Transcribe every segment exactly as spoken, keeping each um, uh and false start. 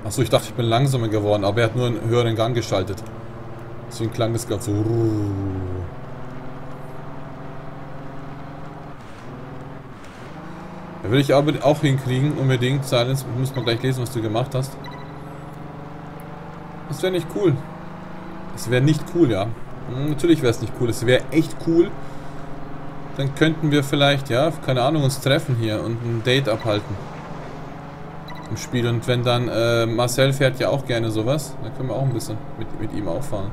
Achso, ich dachte, ich bin langsamer geworden, aber er hat nur einen höheren Gang geschaltet. Deswegen klang das gerade so. Da will ich aber auch hinkriegen, unbedingt. Silence, muss man gleich lesen, was du gemacht hast. Das wäre nicht cool. Das wäre nicht cool, ja. Hm, natürlich wäre es nicht cool. Es wäre echt cool. Dann könnten wir vielleicht, ja, keine Ahnung, uns treffen hier und ein Date abhalten. Im Spiel. Und wenn dann, äh, Marcel fährt ja auch gerne sowas, dann können wir auch ein bisschen mit, mit ihm auch fahren.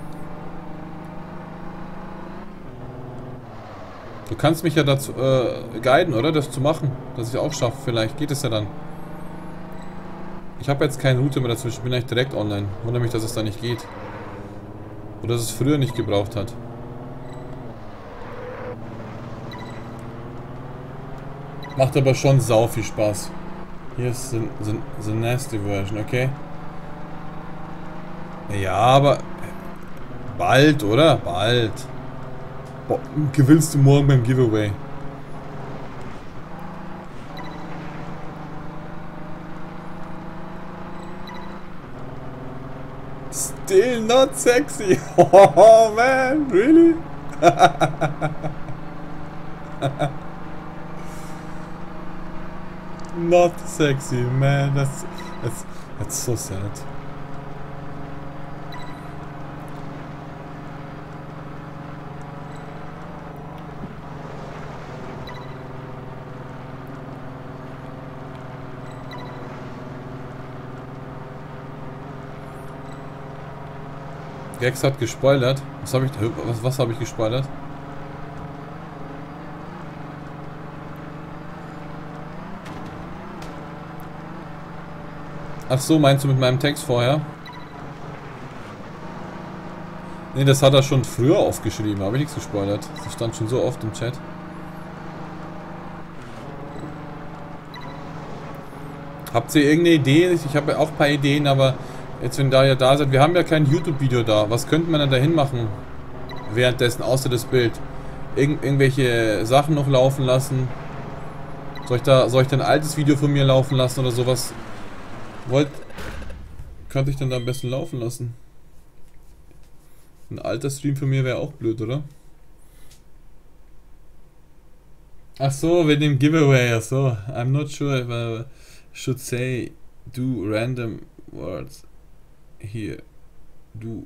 Du kannst mich ja dazu äh, guiden, oder? Das zu machen. Dass ich auch schaffe. Vielleicht geht es ja dann. Ich habe jetzt keine Route mehr dazwischen. Ich bin eigentlich direkt online. Wundere mich, dass es da nicht geht. Oder dass es früher nicht gebraucht hat. Macht aber schon sau viel Spaß. Hier ist the, the, the nasty version, okay? Ja, aber bald, oder? Bald. Boah, gewinnst du morgen beim Giveaway. Still not sexy. Oh man, really? Not sexy, man. That's that's that's so sad. Gex hat gespoilert. Was habe ich was, was habe ich gespoilert? Ach so, meinst du mit meinem Text vorher? Ne, das hat er schon früher aufgeschrieben, habe ich nichts gespoilert. Das stand schon so oft im Chat. Habt ihr irgendeine Idee? Ich habe ja auch ein paar Ideen, aber jetzt, wenn da ja da seid, wir haben ja kein YouTube-Video da. Was könnte man denn da hin machen? Währenddessen, außer das Bild. Irgend, irgendwelche Sachen noch laufen lassen. Soll ich da, soll ich da ein altes Video von mir laufen lassen oder sowas? Wollt, könnte ich dann da am besten laufen lassen? Ein alter Stream von mir wäre auch blöd, oder? Ach so, wegen dem Giveaway, ach so. I'm not sure if I should say do random words here. Do.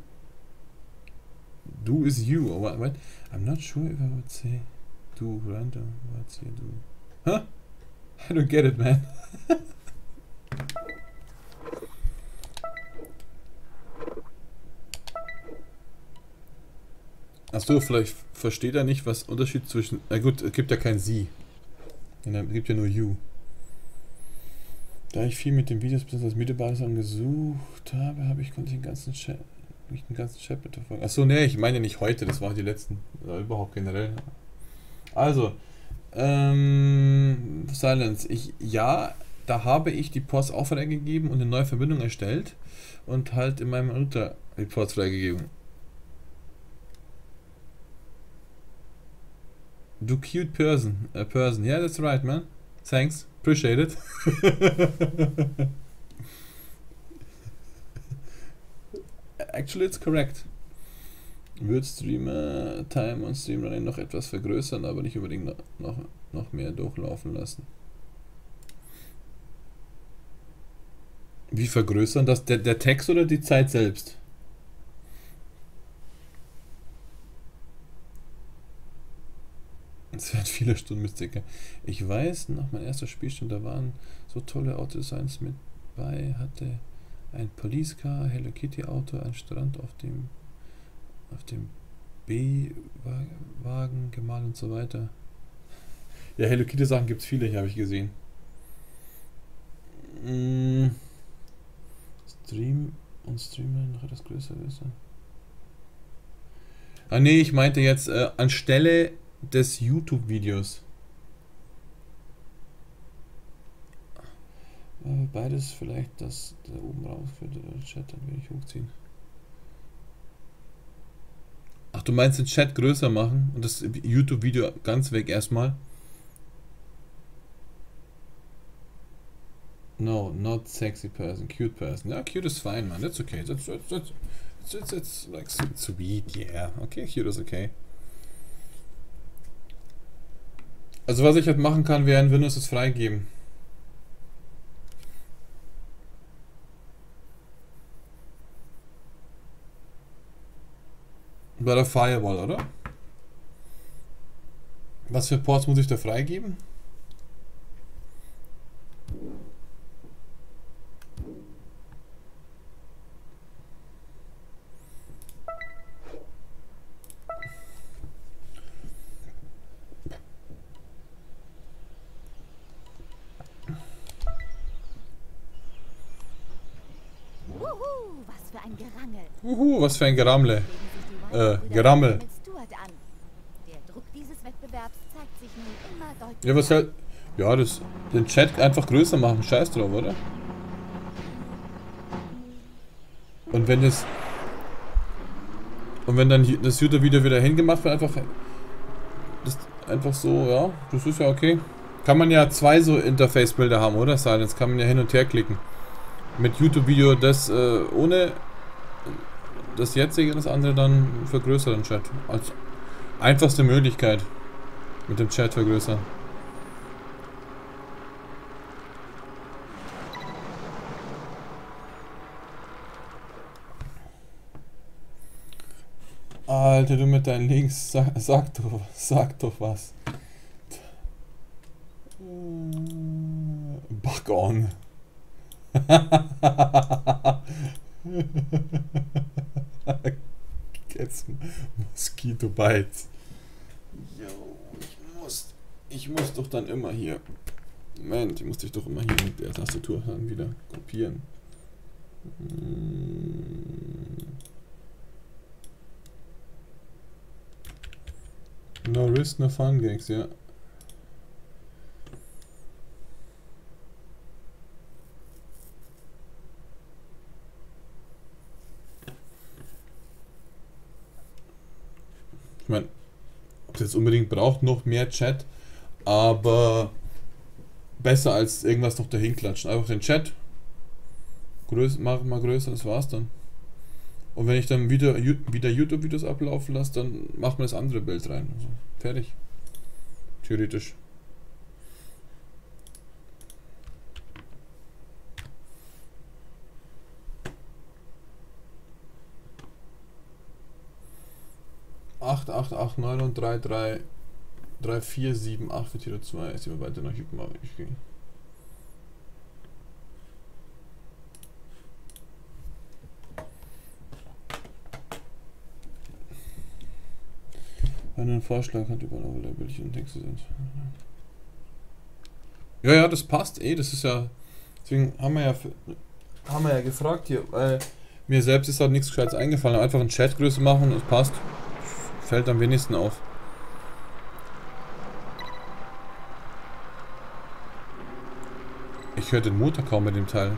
Do is you, or what? what? I'm not sure if I would say do random words here. Do. Huh? I don't get it, man. Achso, vielleicht versteht er nicht, was Unterschied zwischen... Na gut, es gibt ja kein Sie. Es gibt ja nur You. Da ich viel mit den Videos bis als Videobasis angesucht habe, habe ich konnte ich den ganzen Chat... Nicht den ganzen Chat bitte folgen. Achso, nee, ich meine nicht heute, das waren die letzten. Oder überhaupt generell. Also, ähm... Silence. Ich... Ja, da habe ich die Ports auch freigegeben und eine neue Verbindung erstellt. Und halt in meinem Router die Ports freigegeben. Du cute person, a person. Yeah, that's right, man. Thanks, appreciate it. Actually, it's correct. Wird Streamer Time und Stream Running noch etwas vergrößern, aber nicht unbedingt noch, noch, noch mehr durchlaufen lassen. Wie vergrößern das? Der, der Text oder die Zeit selbst? Es werden viele Stunden Mystiker. Ich weiß, nach meiner ersten Spielstunde, da waren so tolle Autodesigns mit bei, hatte ein Police Car, Hello Kitty Auto, ein Strand auf dem auf dem B-Wagen gemalt und so weiter. Ja, Hello Kitty Sachen gibt es viele, hier habe ich gesehen. Mm. Stream und Streamer noch etwas größer ist. Ah nee, ich meinte jetzt äh, anstelle des YouTube-Videos. Äh, beides vielleicht, das da oben raus für den Chat ein wenig hochziehen. Ach, du meinst den Chat größer machen und das YouTube-Video ganz weg erstmal? No, not sexy person, cute person. Ja, cute is fine, man. That's okay. That's, that's, that's, that's, that's like sweet, yeah. Okay, cute is okay. Also was ich halt machen kann, wäre in Windows es freigeben. Bei der Firewall, oder? Was für Ports muss ich da freigeben? Uhu, was für ein Gerangel. Uhu, was für ein Gerammle. Äh, Gerammel. Der Druck dieses Wettbewerbs zeigt sich nun immer deutlicher. Ja, was halt. Ja, das. Den Chat einfach größer machen. Scheiß drauf, oder? Und wenn das. Und wenn dann das YouTube-Video wieder hingemacht wird, einfach. Das einfach so, ja, das ist ja okay. Kann man ja zwei so Interface-Bilder haben, oder? Silence, kann man ja hin und her klicken. Mit YouTube-Video das äh, ohne das jetzige und das andere dann vergrößern, Chat. Als einfachste Möglichkeit mit dem Chat vergrößern. Alter, du mit deinen Links, sag, sag doch, sag doch was. Bug on. Jetzt Mosquito Bites. Jo, ich muss, ich muss doch dann immer hier. Moment, ich muss dich doch immer hier mit der Tastatur dann wieder kopieren. No risk, no fun gags, ja. Ich meine, ob es jetzt unbedingt braucht, noch mehr Chat, aber besser als irgendwas noch dahin klatschen. Einfach den Chat größ, mach mal größer, das war's dann. Und wenn ich dann wieder, wieder YouTube-Videos ablaufen lasse, dann macht man das andere Bild rein. Also, fertig. Theoretisch. acht acht acht neun und drei drei drei vier sieben acht für Tiro zwei. Jetzt sind wir weiter nach hinten. Ich gehe. Wenn ein Vorschlag hat über alle Bildchen und Texte sind. Ja, ja, das passt eh. Das ist ja. Deswegen haben wir ja haben wir ja gefragt hier, weil mir selbst ist halt nichts Gescheites eingefallen. Einfach eine Chatgröße machen und es passt. Fällt am wenigsten auf. Ich höre den Motor kaum mit dem Teil.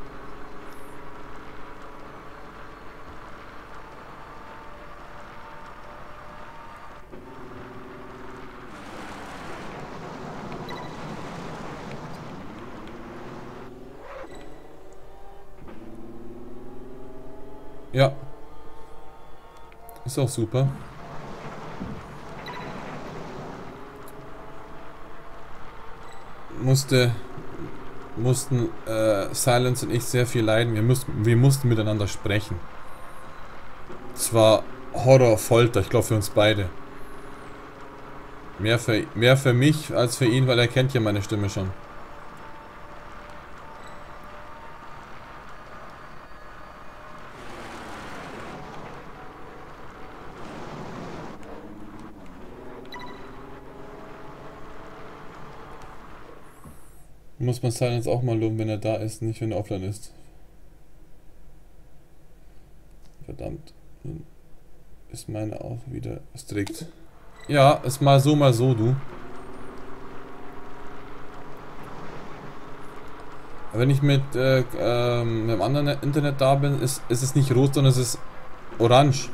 Ja. Ist auch super. Musste, mussten äh, Silence und ich sehr viel leiden. Wir mussten, wir mussten miteinander sprechen. Es war Horror, Folter, ich glaube für uns beide. Mehr für, mehr für mich als für ihn, weil er kennt ja meine Stimme schon. Muss man Silence auch mal loben, wenn er da ist, nicht wenn er offline ist. Verdammt. Ist meine auch wieder strikt. Ja, ist mal so, mal so, du. Wenn ich mit, äh, ähm, mit einem anderen Internet da bin, ist, ist es nicht rot, sondern es ist orange.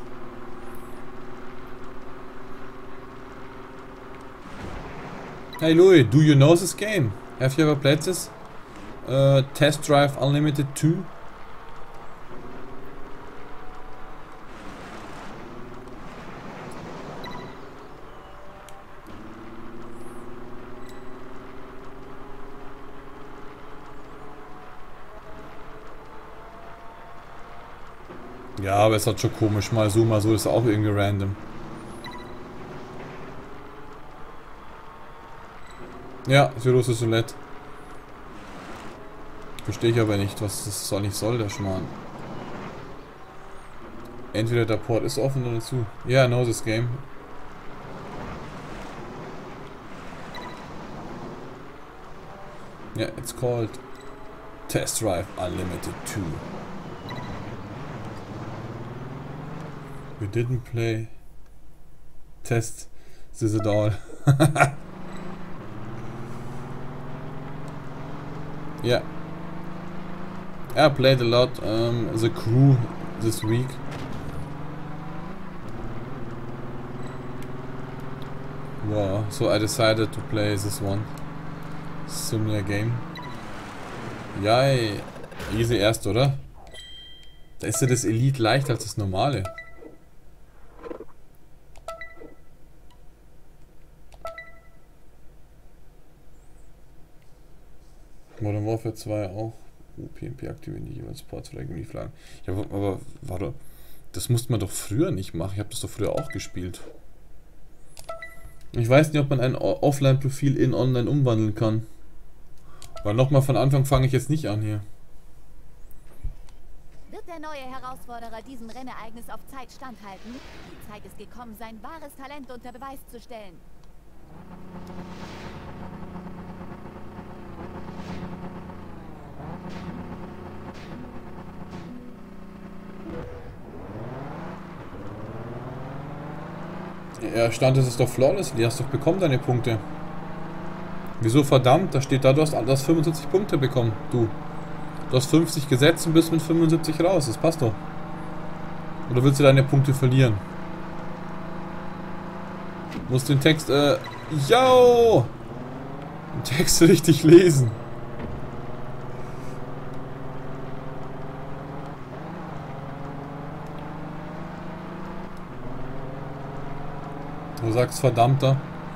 Hey Louis, do you know this game? Have you ever played this? Äh, Test Drive Unlimited zwei. Ja, aber es ist halt schon komisch. Mal so, mal so ist auch irgendwie random. Ja, Zero Solette. Verstehe ich aber nicht, was das soll nicht soll, der Schmarrn. Entweder der Port ist offen oder zu. Yeah, I know this game. Yeah, it's called Test Drive Unlimited two. We didn't play test this at all. Yeah. I played a lot um, The Crew this week. Wow, so I decided to play this one. Similar game. Ja, easy erst, oder? Da ist ja das Elite leichter als das normale. Modern Warfare zwei auch. U P M P aktivieren die jeweils Portflagen die Flaggen. Ja, aber warte, das musste man doch früher nicht machen. Ich habe das doch früher auch gespielt. Ich weiß nicht, ob man ein Offline-Profil in Online umwandeln kann. Weil nochmal von Anfang fange ich jetzt nicht an hier. Wird der neue Herausforderer diesem Rennereignis auf Zeit standhalten? Die Zeit ist gekommen, sein wahres Talent unter Beweis zu stellen. Ja, stand es ist doch flawless. Du hast doch bekommen deine Punkte. Wieso verdammt? Da steht da, du hast, du hast fünfundsiebzig Punkte bekommen. Du. Du hast fünfzig gesetzt und bist mit fünfundsiebzig raus. Das passt doch. Oder willst du deine Punkte verlieren? Du musst den Text, äh... Yo! Den Text richtig lesen. Du sagst verdammter.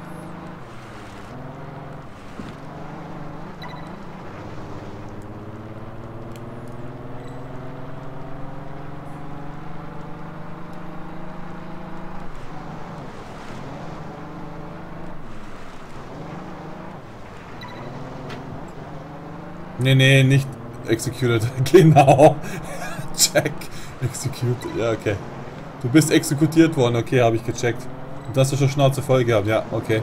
Nee, nee, nicht executed. Genau. Check. Executed. Ja, okay. Du bist exekutiert worden. Okay, habe ich gecheckt. Und hast du schon Schnauze voll gehabt. Ja, okay.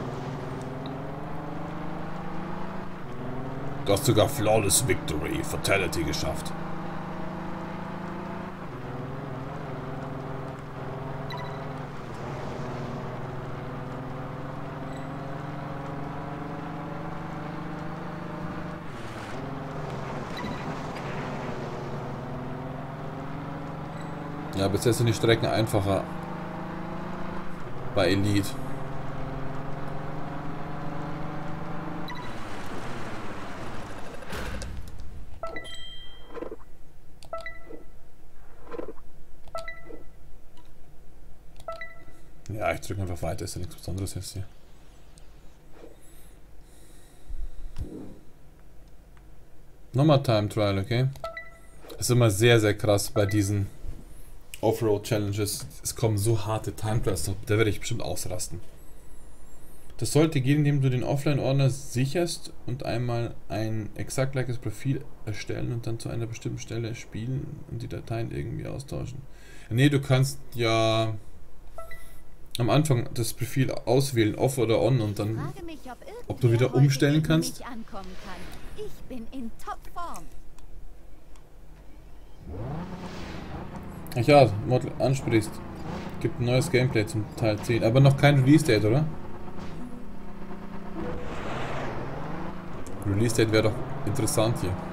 Du hast sogar Flawless Victory, Fatality geschafft. Ja, bisher sind die Strecken einfacher. Bei Elite. Ja, ich drücke einfach weiter, ist ja nichts Besonderes jetzt hier. Nochmal Time Trial, okay? Das ist immer sehr, sehr krass bei diesen Offroad-Challenges. Es kommen so harte Time-Trials, da werde ich bestimmt ausrasten. Das sollte gehen, indem du den Offline-Ordner sicherst und einmal ein exakt gleiches Profil erstellen und dann zu einer bestimmten Stelle spielen und die Dateien irgendwie austauschen. Nee, du kannst ja am Anfang das Profil auswählen, off oder on, und dann, Mich, ob, ob du wieder umstellen kannst. Kann. Ich bin in Topform. Ach ja, Model ansprichst. Gibt ein neues Gameplay zum Teil zehn, aber noch kein Release-Date, oder? Release-Date wäre doch interessant hier.